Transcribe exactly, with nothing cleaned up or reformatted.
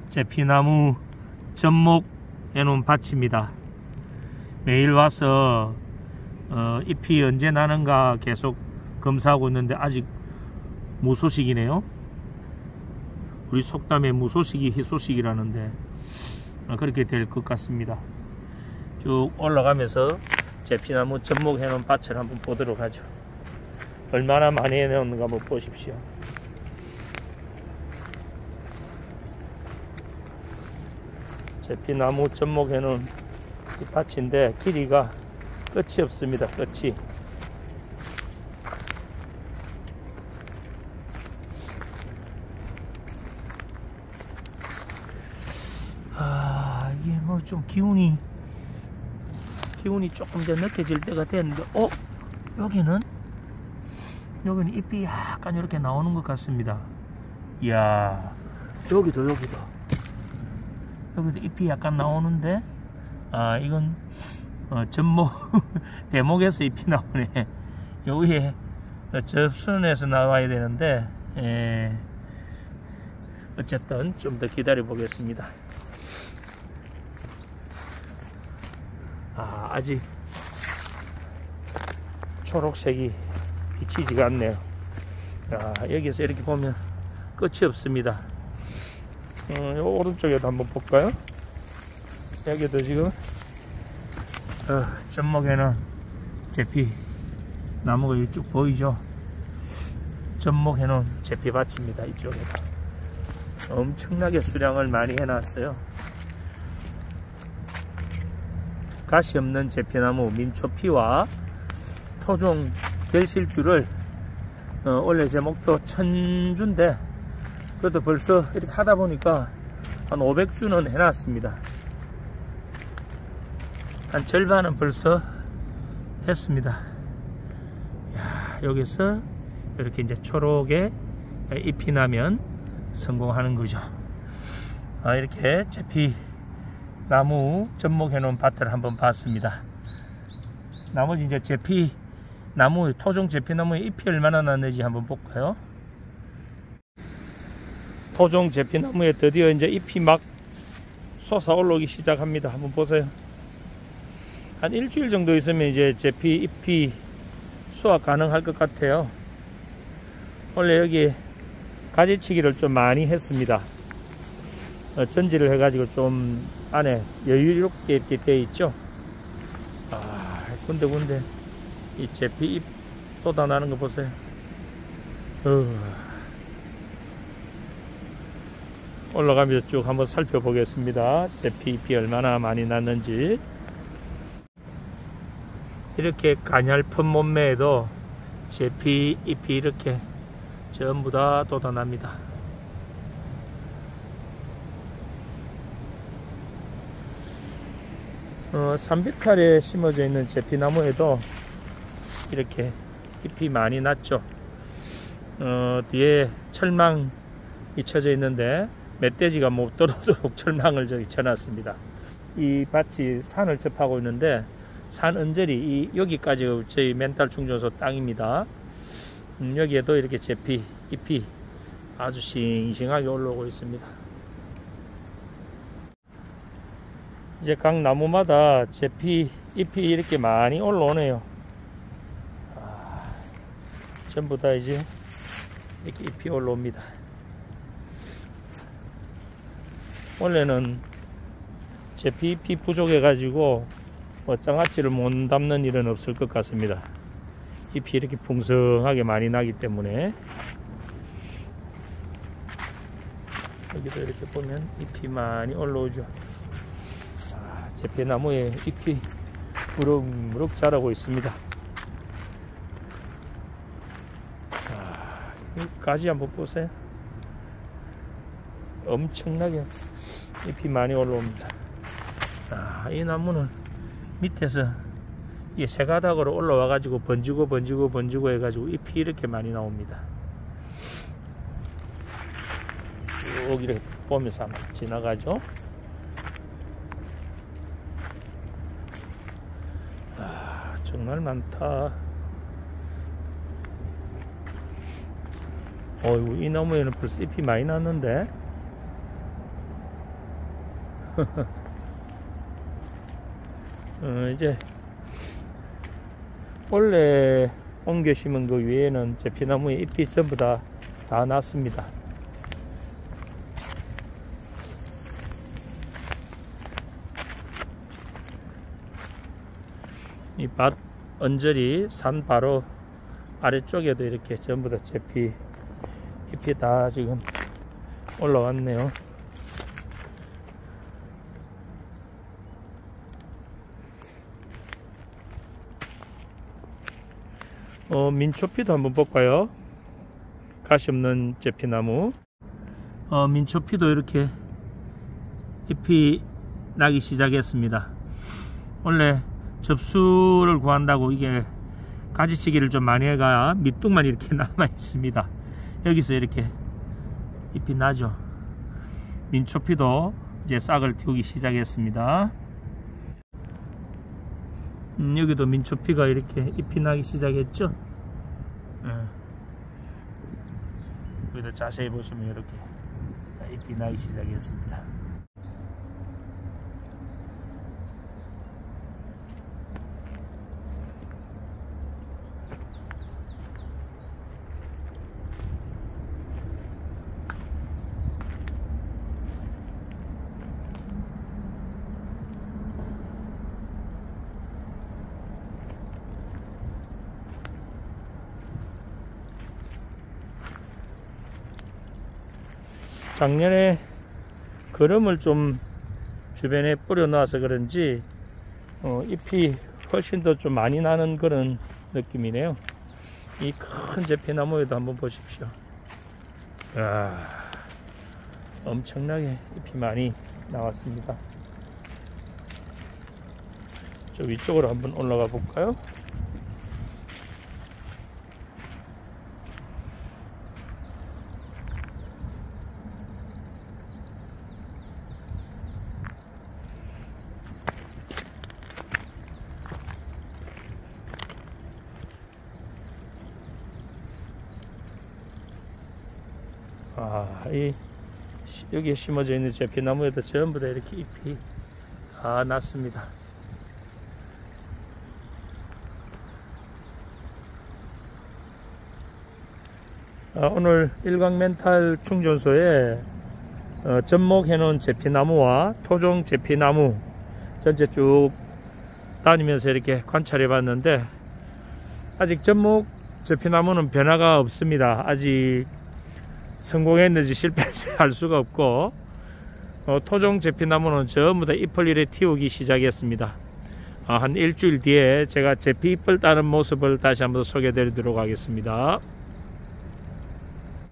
제피나무 접목해 놓은 밭입니다. 매일 와서 어, 잎이 언제 나는가 계속 검사하고 있는데 아직 무소식이네요. 우리 속담에 무소식이 희소식이라는데 어, 그렇게 될 것 같습니다. 쭉 올라가면서 제피나무 접목해 놓은 밭을 한번 보도록 하죠. 얼마나 많이 해놓는가 한번 보십시오. 제피나무 접목해 놓은 이 밭인데 길이가 끝이 없습니다. 끝이. 아, 이게 뭐 좀 기운이 기운이 조금 더 느껴질 때가 됐는데, 어? 여기는 여기는 잎이 약간 이렇게 나오는 것 같습니다. 이야, 여기도 여기도 여기도 잎이 약간 나오는데, 아, 이건 어, 접목 대목에서 잎이 나오네. 요 위에 접순에서 나와야 되는데, 에, 어쨌든 좀 더 기다려 보겠습니다. 아, 아직 초록색이 비치지가 않네요. 아, 여기서 이렇게 보면 끝이 없습니다. 음, 요 오른쪽에도 한번 볼까요? 여기도 지금 어, 접목에는 제피 나무가 쭉 보이죠? 접목해 놓은 제피 밭입니다. 이쪽에도 엄청나게 수량을 많이 해놨어요. 가시 없는 제피나무 민초피와 토종 결실주를 어, 원래 제 목표 천 주인데 그래도 벌써 이렇게 하다 보니까 한 오백 주는 해놨습니다. 한 절반은 벌써 했습니다. 야, 여기서 이렇게 이제 초록에 잎이 나면 성공하는 거죠. 아, 이렇게 제피 나무 접목해 놓은 밭을 한번 봤습니다. 나머지 이제 제피 나무, 토종 제피나무의 잎이 얼마나 났는지 한번 볼까요? 토종 제피나무에 드디어 이제 잎이 막 솟아 올라오기 시작합니다. 한번 보세요. 한 일주일 정도 있으면 이제 제피 잎이 수확 가능할 것 같아요. 원래 여기 가지치기를 좀 많이 했습니다. 어, 전지를 해가지고 좀 안에 여유롭게 이렇게 되어 있죠. 아, 군데군데 이 제피 잎 쏟아나는 거 보세요. 어. 올라가면서 쭉 한번 살펴보겠습니다. 제피 잎이 얼마나 많이 났는지. 이렇게 가냘픈 몸매에도 제피 잎이 이렇게 전부 다 돋아납니다. 어, 삼백 알에 심어져 있는 제피나무에도 이렇게 잎이 많이 났죠. 어, 뒤에 철망이 쳐져 있는데 멧돼지가 못 들어오도록 철망을 저기 쳐놨습니다. 이 밭이 산을 접하고 있는데 산 언저리 이 여기까지 저희 멘탈 충전소 땅입니다. 음, 여기에도 이렇게 제피 잎이 아주 싱싱하게 올라오고 있습니다. 이제 각 나무마다 제피 잎이 이렇게 많이 올라오네요. 아, 전부 다 이제 이렇게 잎이 올라옵니다. 원래는 제피 잎이 부족해 가지고 뭐 장아찌를 못 담는 일은 없을 것 같습니다. 잎이 이렇게 풍성하게 많이 나기 때문에. 여기도 이렇게 보면 잎이 많이 올라오죠. 아, 제피나무에 잎이 무럭무럭 자라고 있습니다. 아, 이 가지 한번 보세요. 엄청나게 잎이 많이 올라옵니다. 아, 이 나무는 밑에서 이게 세 가닥으로 올라와 가지고 번지고 번지고 번지고 해 가지고 잎이 이렇게 많이 나옵니다. 쭉 이렇게 보면서 한번 지나가죠. 아, 정말 많다. 어이구, 이 나무에는 벌써 잎이 많이 났는데. 어, 이제 원래 옮겨 심은 그 위에는 제피나무의 잎이 전부 다, 다 났습니다. 이 밭 언저리 산 바로 아래쪽에도 이렇게 전부 다 제피 잎이 다 지금 올라왔네요. 어, 민초피도 한번 볼까요? 가시 없는 제피나무. 어, 민초피도 이렇게 잎이 나기 시작했습니다. 원래 접수를 구한다고 이게 가지치기를 좀 많이 해가 밑둥만 이렇게 남아 있습니다. 여기서 이렇게 잎이 나죠. 민초피도 이제 싹을 틔우기 시작했습니다. 음, 여기도 민초피가 이렇게 잎이 나기 시작했죠. 네. 여기도 자세히 보시면 이렇게 잎이 나기 시작했습니다. 작년에 거름을 좀 주변에 뿌려 놔서 그런지 어, 잎이 훨씬 더 좀 많이 나는 그런 느낌이네요. 이 큰 제피나무에도 한번 보십시오. 이야, 엄청나게 잎이 많이 나왔습니다. 저 위쪽으로 한번 올라가 볼까요? 아, 이 여기에 심어져 있는 제피나무에도 전부 다 이렇게 잎이 다 났습니다. 아, 오늘 일광멘탈 충전소에 어, 접목해 놓은 제피나무와 토종 제피나무 전체 쭉 다니면서 이렇게 관찰해 봤는데 아직 접목 제피나무는 변화가 없습니다. 아직 성공했는지 실패했는지 알 수가 없고 어, 토종 제피나무는 전부 다 잎을 이래 틔우기 시작했습니다. 어, 한 일주일 뒤에 제가 제피 잎을 따는 모습을 다시 한번 소개해 드리도록 하겠습니다.